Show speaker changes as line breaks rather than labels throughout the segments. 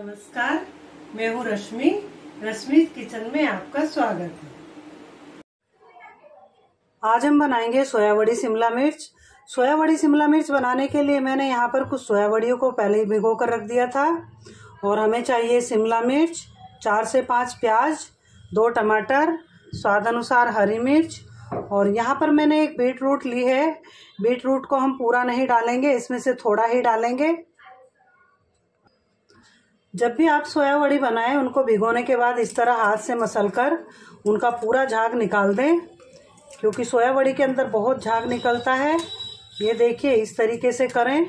नमस्कार, मैं हूँ रश्मि। रश्मि किचन में आपका स्वागत है। आज हम बनाएंगे सोया वड़ी शिमला मिर्च। सोया वड़ी शिमला मिर्च बनाने के लिए मैंने यहाँ पर कुछ सोया वड़ियों को पहले ही भिगो कर रख दिया था। और हमें चाहिए शिमला मिर्च, 4 से 5 प्याज, 2 टमाटर, स्वाद अनुसार हरी मिर्च। और यहाँ पर मैंने एक बीट रूट ली है। बीट रूट को हम पूरा नहीं डालेंगे, इसमें से थोड़ा ही डालेंगे। जब भी आप सोया वड़ी बनाएं, उनको भिगोने के बाद इस तरह हाथ से मसलकर उनका पूरा झाग निकाल दें, क्योंकि सोया वड़ी के अंदर बहुत झाग निकलता है। ये देखिए, इस तरीके से करें।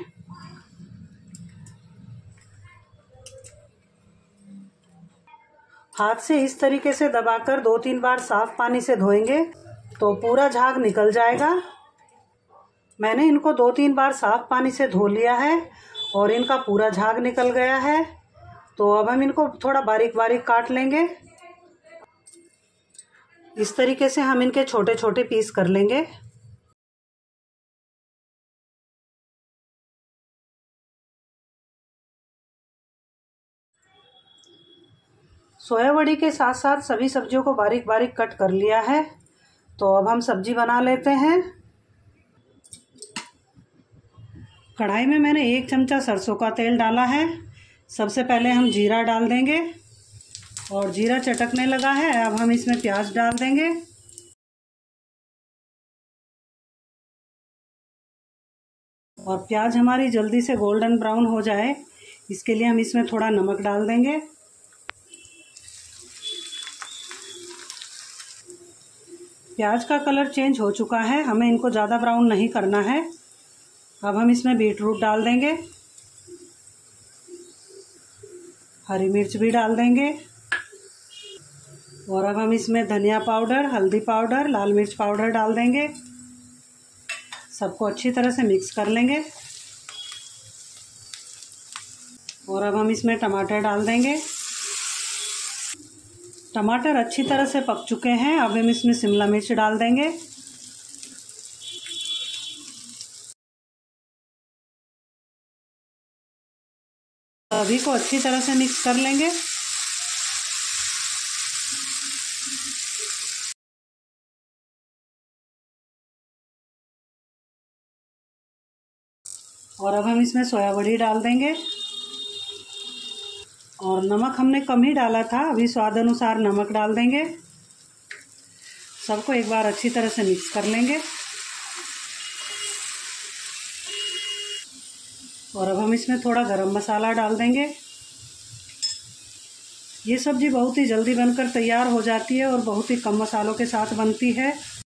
हाथ से इस तरीके से दबाकर 2-3 बार साफ पानी से धोएंगे तो पूरा झाग निकल जाएगा। मैंने इनको 2-3 बार साफ पानी से धो लिया है और इनका पूरा झाग निकल गया है। तो अब हम इनको थोड़ा बारीक बारीक काट लेंगे। इस तरीके से हम इनके छोटे छोटे पीस कर लेंगे। सोया वड़ी के साथ साथ सभी सब्जियों को बारीक बारीक कट कर लिया है। तो अब हम सब्जी बना लेते हैं। कढ़ाई में मैंने 1 चमचा सरसों का तेल डाला है। सबसे पहले हम जीरा डाल देंगे और जीरा चटकने लगा है। अब हम इसमें प्याज डाल देंगे। और प्याज हमारी जल्दी से गोल्डन ब्राउन हो जाए, इसके लिए हम इसमें थोड़ा नमक डाल देंगे। प्याज का कलर चेंज हो चुका है, हमें इनको ज़्यादा ब्राउन नहीं करना है। अब हम इसमें बीट रूट डाल देंगे, हरी मिर्च भी डाल देंगे। और अब हम इसमें धनिया पाउडर, हल्दी पाउडर, लाल मिर्च पाउडर डाल देंगे। सबको अच्छी तरह से मिक्स कर लेंगे। और अब हम इसमें टमाटर डाल देंगे। टमाटर अच्छी तरह से पक चुके हैं। अब हम इसमें शिमला मिर्च डाल देंगे। सभी को अच्छी तरह से मिक्स कर लेंगे। और अब हम इसमें सोया वड़ी डाल देंगे। और नमक हमने कम ही डाला था, अभी स्वाद अनुसार नमक डाल देंगे। सबको एक बार अच्छी तरह से मिक्स कर लेंगे। और अब हम इसमें थोड़ा गरम मसाला डाल देंगे। ये सब्ज़ी बहुत ही जल्दी बनकर तैयार हो जाती है और बहुत ही कम मसालों के साथ बनती है।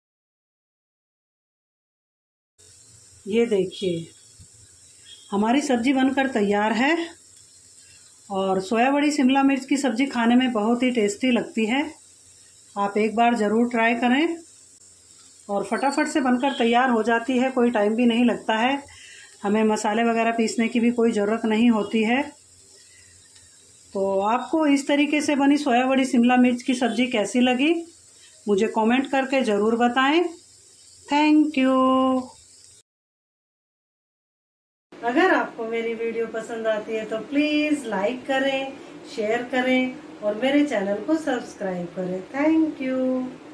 ये देखिए, हमारी सब्ज़ी बनकर तैयार है। और सोया वड़ी शिमला मिर्च की सब्ज़ी खाने में बहुत ही टेस्टी लगती है। आप एक बार ज़रूर ट्राई करें। और फटाफट से बनकर तैयार हो जाती है, कोई टाइम भी नहीं लगता है। हमें मसाले वगैरह पीसने की भी कोई ज़रूरत नहीं होती है। तो आपको इस तरीके से बनी सोया वड़ी शिमला मिर्च की सब्ज़ी कैसी लगी, मुझे कमेंट करके ज़रूर बताएं। Thank you. अगर आपको मेरी वीडियो पसंद आती है तो प्लीज़ लाइक करें, शेयर करें और मेरे चैनल को सब्सक्राइब करें। Thank you.